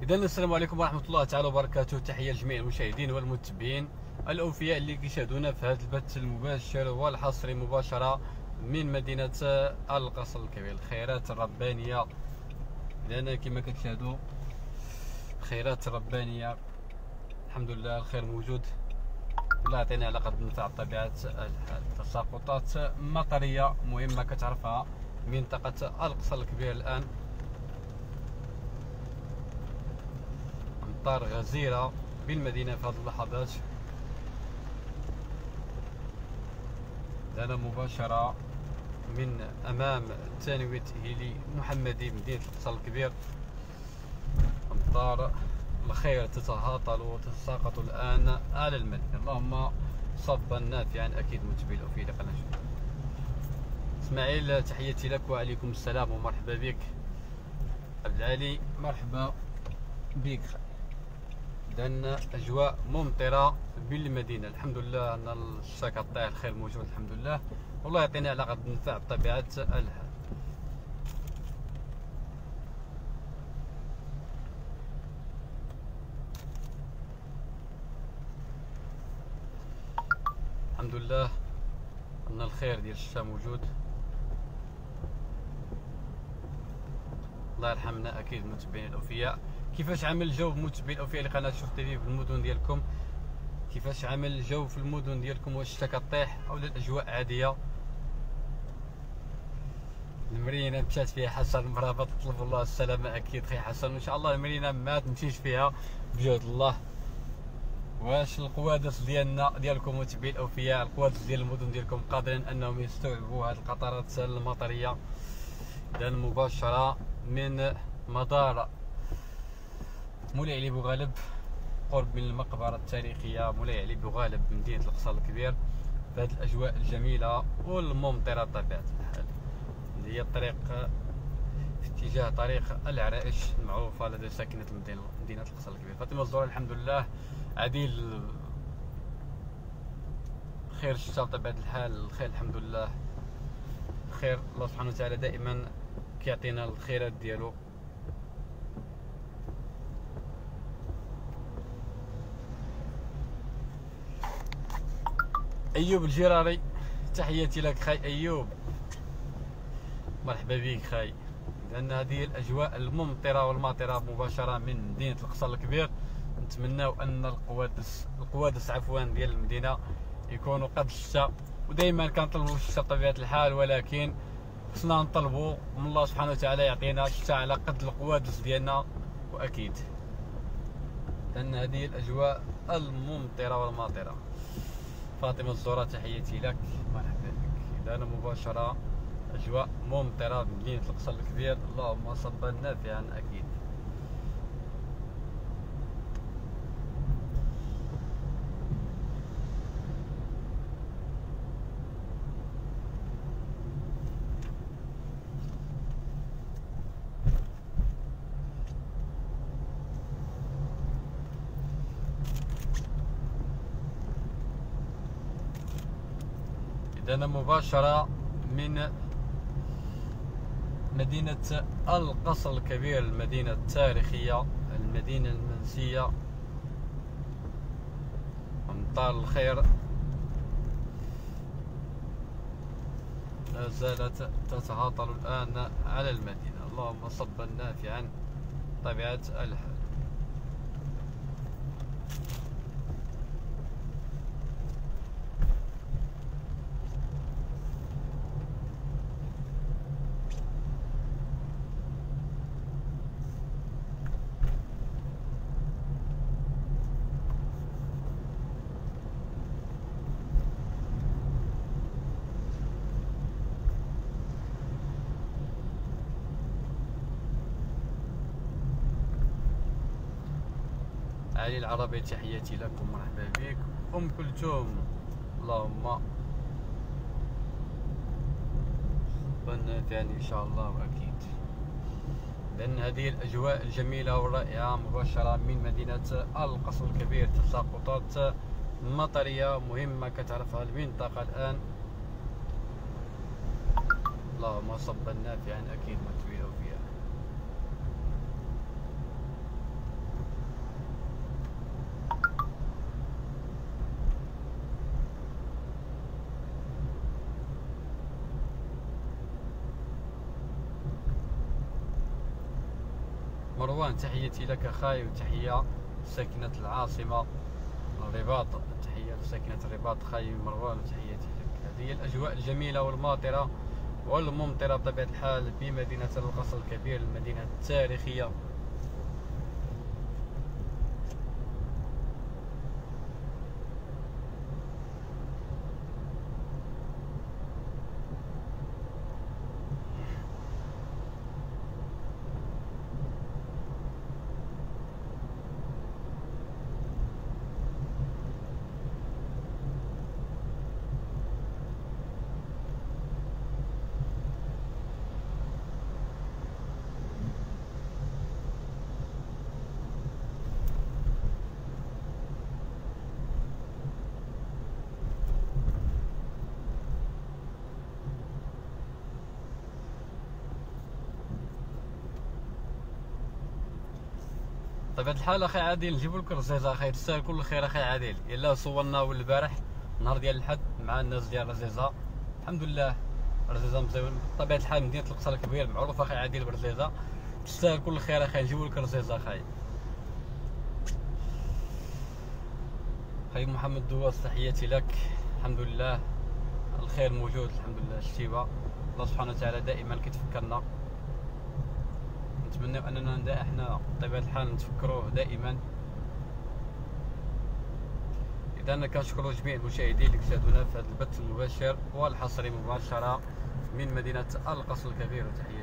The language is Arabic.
إذا السلام عليكم ورحمة الله تعالى وبركاته. تحية لجميع المشاهدين والمتابعين الأوفياء اللي كيشاهدونا في هذا البث المباشر والحصري مباشرة من مدينة القصر الكبير. الخيرات الربانية لأن كما كتشاهدوا خيرات ربانية الحمد لله، الخير موجود. الله يعطينا على قد نتاع طبيعة الحال. تساقطات مطرية مهمة كتعرفها منطقة القصر الكبير الآن، أمطار غزيرة بالمدينة في هذه اللحظات. أنا مباشرة من أمام تانوية هيلي محمدي مدينة القصر الكبير. أمطار الخير تتهاطل وتتساقط الآن على المدينة. اللهم صبا نافعا. أكيد متابعي الأوفياء لقناة إسماعيل، تحياتي لك وعليكم السلام ومرحبا بك. عبد العالي مرحبا بك. إذن أجواء ممطرة بالمدينة الحمد لله، أن الشتا كطيح، الخير موجود الحمد لله. والله يعطينا على قد نتاع طبيعة الحال. الحمد لله أن الخير ديال الشتا موجود. الله يرحمنا. أكيد متابعين الأوفياء، كيفاش عامل الجو متابعين الأوفياء لقناة شوف تيفي في المدن ديالكم؟ كيفاش عامل الجو في المدن ديالكم؟ واش الشتا كطيح أو الأجواء عادية؟ المرينة مشات فيها حسن مرابط، طلب الله السلامة. أكيد خي حسن، وإن شاء الله المرينة ما تمشيش فيها بجهد الله. واش القوادس ديالكم متابعين الأوفياء، القوادس ديال المدن ديالكم قادرين أنهم يستوعبوا هذه القطرات المطرية؟ إذا مباشرة من مدار مولاي علي بوغالب قرب من المقبرة التاريخية مولاي علي بوغالب بمدينة القصر الكبير، في هذه الأجواء الجميلة والممطرة بطبيعة الحال، اللي هي الطريق في اتجاه طريق العرائش المعروفة لدى ساكنة مدينة القصر الكبير. فاطمة الزهراء الحمد لله عديل خير الشتاء بطبيعة الحال، الخير الحمد لله خير. الله سبحانه وتعالى دائما كيعطينا الخيرات ديالو. ايوب الجراري تحياتي لك خاي ايوب، مرحبا بك خاي. لان هذه الاجواء الممطره والماطره مباشره من مدينه القصر الكبير. نتمناو ان القوادس عفوا ديال المدينه يكونوا قد الشتاء، ودائما كنطلبوا الشتاء بطبيعه الحال، ولكن خصنا نطلبوا من الله سبحانه وتعالى يعطينا الشتاء على قد القوادس ديالنا. واكيد لان هذه الاجواء الممطره والماطره. فاطمة الزهراء تحياتي لك، مرحبا بك. إذا أنا مباشرة أجواء ممطرة بمدينة القصر الكبير، اللهم صبا نافعا. أكيد أنا مباشرة من مدينة القصر الكبير، المدينة التاريخية، المدينة المنسية. أمطار الخير لا زالت تتهاطل الآن على المدينة، اللهم صبا نافعا طبيعة الحال. علي العربي تحياتي لك ومرحبا بك. أم كلثوم اللهم نافعني إن شاء الله. وأكيد لأن هذه الأجواء الجميلة والرائعة مباشرة من مدينة القصر الكبير. تساقطات مطرية مهمة كتعرفها المنطقة الآن، اللهم صبا نافعا. أكيد متويلة فيها. مروان تحياتي لك اخاي، وتحيه ساكنه العاصمه الرباط، تحيه لساكنه الرباط خاي مروان وتحياتي لك. هذه هي الاجواء الجميله والماطره والممطره بطبيعه الحال بمدينه القصر الكبير، المدينه التاريخيه. بطبيعة الحال اخي عادل نجيبو لك رزيزه اخي، تستاهل كل خير اخي عادل. الا صورنا اول البارح نهار ديال الحد مع الناس ديال رزيزه، الحمد لله رزيزه مزيون. بطبيعة الحال مدينة القصر الكبير معروف اخي عادل برزيزه، تستاهل كل خير اخي. نجيبو لك رزيزه اخي. اخي محمد دواس تحياتي لك، الحمد لله الخير موجود، الحمد لله الشتيبه، الله سبحانه وتعالى دائما كيتفكرنا. نتمنى اننا احنا بطبيعه الحال نتفكروه دائما. اذا كنشكروا جميع المشاهدين اللي كيشاهدونا في هذا البث المباشر والحصري مباشره من مدينه القصر الكبير، وتحياتي